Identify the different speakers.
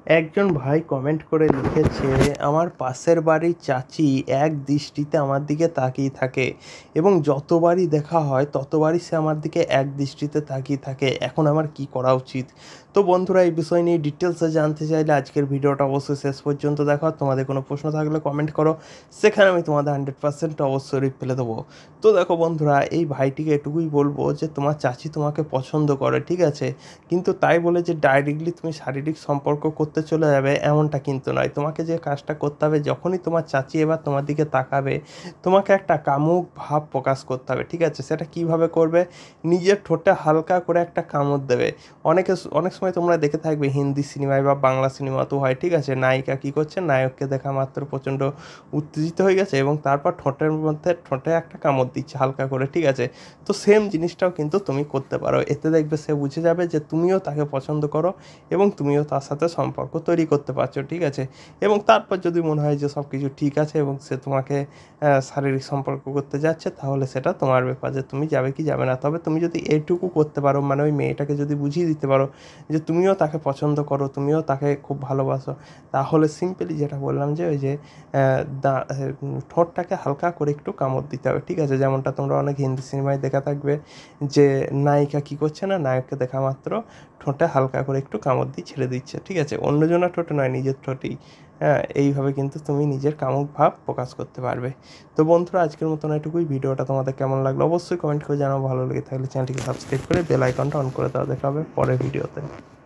Speaker 1: একজন ভাই কমেন্ট করে লিখেছে, আমার পাশের বাড়ির চাচি এক দৃষ্টিতে আমার দিকে তাকিয়ে থাকে এবং যতবারই দেখা হয় ততবারই সে আমার দিকে এক দৃষ্টিতে তাকিয়ে থাকে। এখন আমার কি করা উচিত? তো বন্ধুরা, এই বিষয় নিয়ে ডিটেলসে জানতে চাইলে আজকের ভিডিওটা অবশ্যই শেষ পর্যন্ত দেখো। তোমাদের কোনো প্রশ্ন থাকলে কমেন্ট করো, সেখানে আমি তোমাদের 100% অবশ্যই রিপ্লাই দেবো। তো দেখো বন্ধুরা, এই ভাইটিকে এটুকুই বলবো যে তোমার চাচি তোমাকে পছন্দ করে, ঠিক আছে, কিন্তু তাই বলে যে ডাইরেক্টলি তুমি শারীরিক সম্পর্ক করতে চলে যাবে এমনটা কিন্তু নয়। তোমাকে যে কাজটা করতে হবে, যখনই তোমার চাচি এবার তোমার দিকে তাকাবে, তোমাকে একটা কামুক ভাব প্রকাশ করতে হবে, ঠিক আছে। সেটা কিভাবে করবে? নিজের ঠোঁটে হালকা করে একটা কামড় দেবে। অনেক সময় তোমরা দেখে থাকবে হিন্দি সিনেমায় বা বাংলা সিনেমাতেও হয়, ঠিক আছে, নায়িকা কী করছে, নায়ককে দেখা মাত্র প্রচণ্ড উত্তেজিত হয়ে গেছে এবং তারপর ঠোঁটের মধ্যে ঠোঁটে একটা কামড় দিচ্ছে হালকা করে, ঠিক আছে। তো সেম জিনিসটাও কিন্তু তুমি করতে পারো। এতে দেখবে সে বুঝে যাবে যে তুমিও তাকে পছন্দ করো এবং তুমিও তার সাথে সম্পর্ক তৈরি করতে পারছো, ঠিক আছে। এবং তারপর যদি মনে হয় যে সব কিছু ঠিক আছে এবং সে তোমাকে শারীরিক সম্পর্ক করতে যাচ্ছে, তাহলে সেটা তোমার ব্যাপার যে তুমি যাবে কি যাবে না। তবে তুমি যদি এইটুকু করতে পারো, মানে ওই মেয়েটাকে যদি বুঝিয়ে দিতে পারো যে তুমিও তাকে পছন্দ করো, তুমিও তাকে খুব ভালোবাসো, তাহলে সিম্পলি যেটা বললাম যে ওই যে ঠোঁটটাকে হালকা করে একটু কামড় দিতে হবে, ঠিক আছে। যেমনটা তোমরা অনেক হিন্দি সিনেমায় দেখা থাকবে যে নায়িকা কী করছে না, নায়ককে দেখা মাত্র ঠোঁটে হালকা করে একটু কামড় দিয়ে ছেড়ে দিচ্ছে, ঠিক আছে, অন্যজনের ঠোঁটে নয়, নিজের ঠোঁটেই। হ্যাঁ, এইভাবে কিন্তু তুমি নিজের কামুক ভাব প্রকাশ করতে পারবে। তো বন্ধুরা, আজকের মতন এটুকুই। ভিডিওটা তোমাদের কেমন লাগলো অবশ্যই কমেন্ট করে জানাও। ভালো লেগে থাকলে চ্যানেলটিকে সাবস্ক্রাইব করে বেল আইকনটা অন করে দেওয়া। দেখা হবে পরের ভিডিওতে।